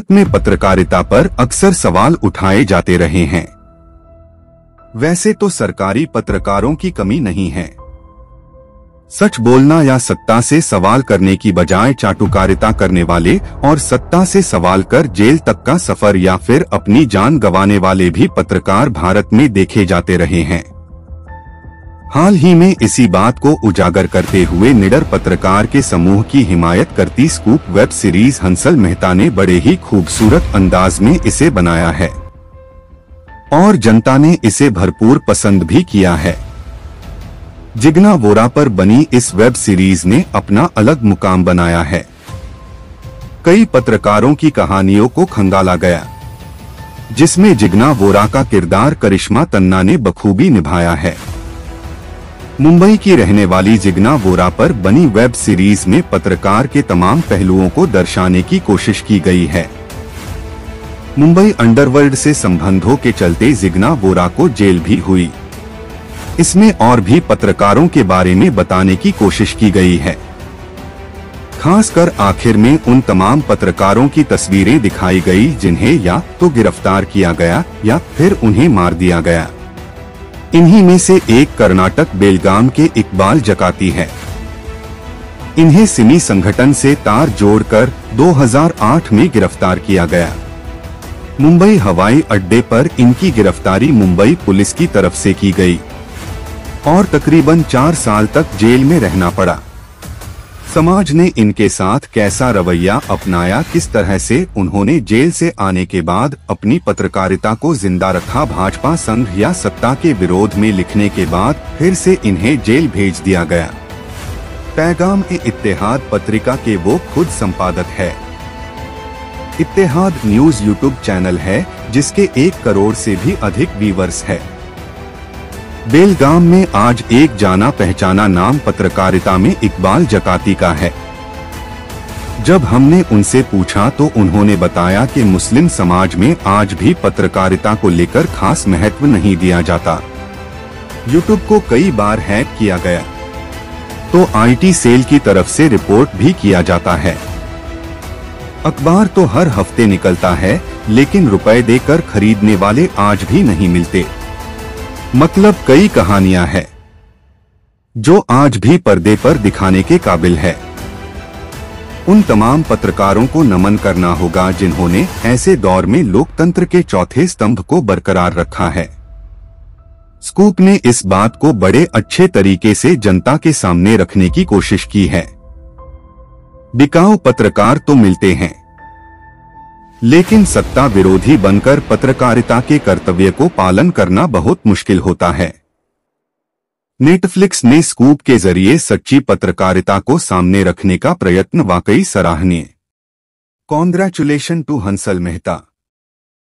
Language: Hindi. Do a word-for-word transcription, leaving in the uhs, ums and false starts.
भारत में पत्रकारिता पर अक्सर सवाल उठाए जाते रहे हैं। वैसे तो सरकारी पत्रकारों की कमी नहीं है। सच बोलना या सत्ता से सवाल करने की बजाय चाटुकारिता करने वाले और सत्ता से सवाल कर जेल तक का सफर या फिर अपनी जान गंवाने वाले भी पत्रकार भारत में देखे जाते रहे हैं। हाल ही में इसी बात को उजागर करते हुए निडर पत्रकार के समूह की हिमायत करती scoop web series Hansal Mehta ने बड़े ही खूबसूरत अंदाज में इसे बनाया है और जनता ने इसे भरपूर पसंद भी किया है। जिगना वोरा पर बनी इस वेब सीरीज ने अपना अलग मुकाम बनाया है। कई पत्रकारों की कहानियों को खंगाला गया, जिसमें जिगना वोरा का किरदार करिश्मा तन्ना ने बखूबी निभाया है। मुंबई की रहने वाली जिगना वोरा पर बनी वेब सीरीज में पत्रकार के तमाम पहलुओं को दर्शाने की कोशिश की गई है। मुंबई अंडरवर्ल्ड से संबंधों के चलते जिगना वोरा को जेल भी हुई। इसमें और भी पत्रकारों के बारे में बताने की कोशिश की गई है। खासकर आखिर में उन तमाम पत्रकारों की तस्वीरें दिखाई गई जिन्हें या तो गिरफ्तार किया गया या फिर उन्हें मार दिया गया। इन्हीं में से एक कर्नाटक बेलगाम के इकबाल जकाती है। इन्हें सिमी संगठन से तार जोड़कर दो हज़ार आठ में गिरफ्तार किया गया। मुंबई हवाई अड्डे पर इनकी गिरफ्तारी मुंबई पुलिस की तरफ से की गई और तकरीबन चार साल तक जेल में रहना पड़ा। समाज ने इनके साथ कैसा रवैया अपनाया, किस तरह से उन्होंने जेल से आने के बाद अपनी पत्रकारिता को जिंदा रखा, भाजपा संघ या सत्ता के विरोध में लिखने के बाद फिर से इन्हें जेल भेज दिया गया। पैगाम ए इत्तेहाद पत्रिका के वो खुद संपादक है। इत्तेहाद न्यूज यूट्यूब चैनल है जिसके एक करोड़ से भी अधिक व्यूअर्स है। बेलगाम में आज एक जाना पहचाना नाम पत्रकारिता में इकबाल जकाती का है। जब हमने उनसे पूछा तो उन्होंने बताया कि मुस्लिम समाज में आज भी पत्रकारिता को लेकर खास महत्व नहीं दिया जाता। यूट्यूब को कई बार हैक किया गया तो आईटी सेल की तरफ से रिपोर्ट भी किया जाता है। अखबार तो हर हफ्ते निकलता है लेकिन रुपए देकर खरीदने वाले आज भी नहीं मिलते। मतलब कई कहानियां हैं जो आज भी पर्दे पर दिखाने के काबिल है। उन तमाम पत्रकारों को नमन करना होगा जिन्होंने ऐसे दौर में लोकतंत्र के चौथे स्तंभ को बरकरार रखा है। स्कूप ने इस बात को बड़े अच्छे तरीके से जनता के सामने रखने की कोशिश की है। बिकाऊ पत्रकार तो मिलते हैं लेकिन सत्ता विरोधी बनकर पत्रकारिता के कर्तव्य को पालन करना बहुत मुश्किल होता है। नेटफ्लिक्स ने स्कूप के जरिए सच्ची पत्रकारिता को सामने रखने का प्रयत्न वाकई सराहनीय। Congratulation to Hansal Mehta.